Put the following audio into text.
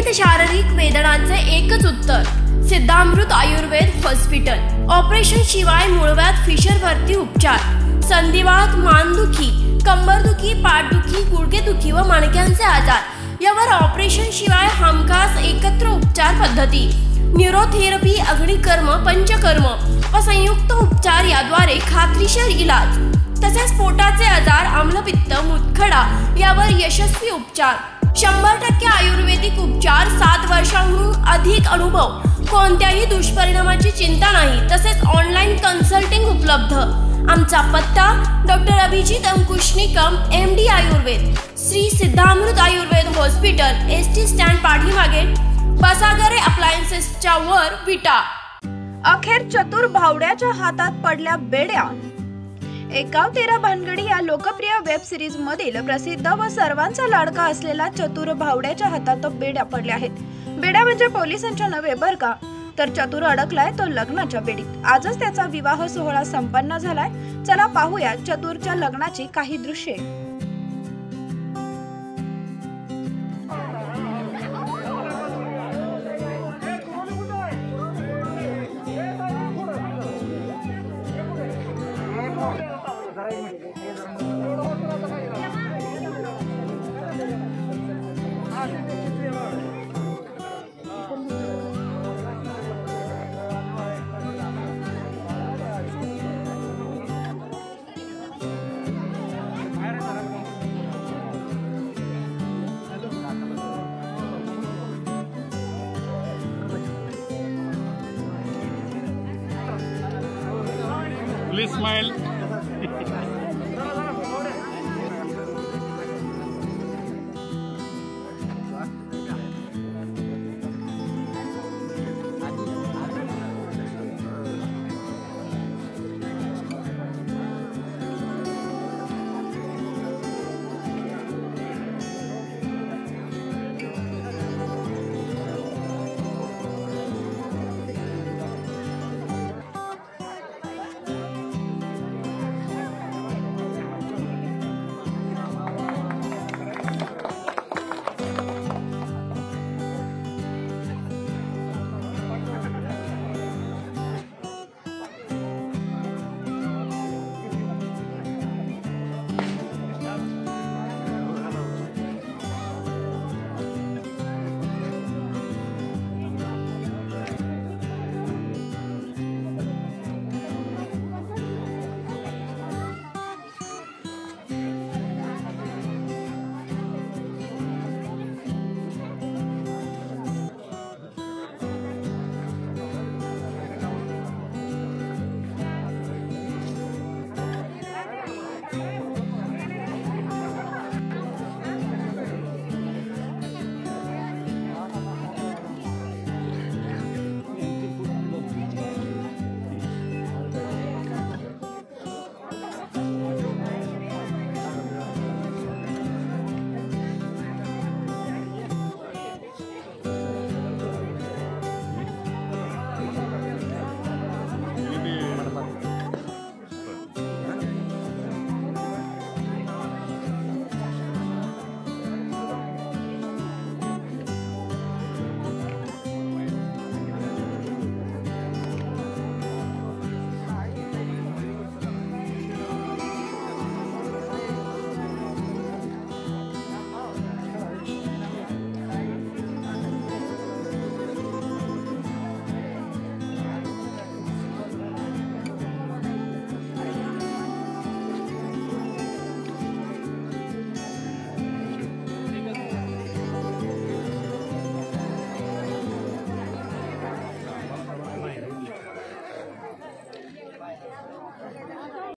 विविध शारीरिक वेदनांचे एकच उत्तर, सिद्धामृत आयुर्वेद हॉस्पिटल। ऑपरेशन शिवाय मूळव्याध फिशरवरती उपचार, संधिवात, मानदुखी, कंबरदुखी, पाठदुखी, गुडघेदुखी व मणक्यांचे आजार यावर ऑपरेशन शिवाय हमखास एकत्र उपचार पद्धती, न्यूरोथेरपी, अग्निकर्म, पंचकर्म व संयुक्त उपचार याद्वारे खात्रीशीर इलाज। तसेच पोटाचे आजार, आम्लपित्त, मुतखडा यावर यशस्वी उपचार। 100% आयुर्वेदिक उपचार, 7 वर्षांहून अधिक अनुभव, कोणत्याही दुष्परिणामाची चिंता नाही। तसेच ऑनलाईन कन्सल्टिंग उपलब्ध। आमचा पत्ता doctor Abhijit Ankush Nikam, MD Ayurveda, Shri Siddhamrut Ayurved hospital, ST stand पाठीमागे, बसागरे अप्लायन्सेसच्या वर, विटा। अखेर चतुर भावड्याच्या हातात पडल्या बेड्या। एक गाव 13 भानगडी या लोकप्रिय वेब सिरीज मधील प्रसिद्ध व सर्वांचा लाडका असलेला चतुर भावड्याच्या हातात बेड्या पडल्या आहेत। बेड्या म्हणजे पोलिसांच्या नव्हे बर का, तर चतुर अडकलाय तो लग्नाच्या बेडीत। आजच त्याचा विवाह सोहळा संपन्न झालाय। चला पाहूया चतुरच्या लग्नाची काही दृश्ये। Please smile.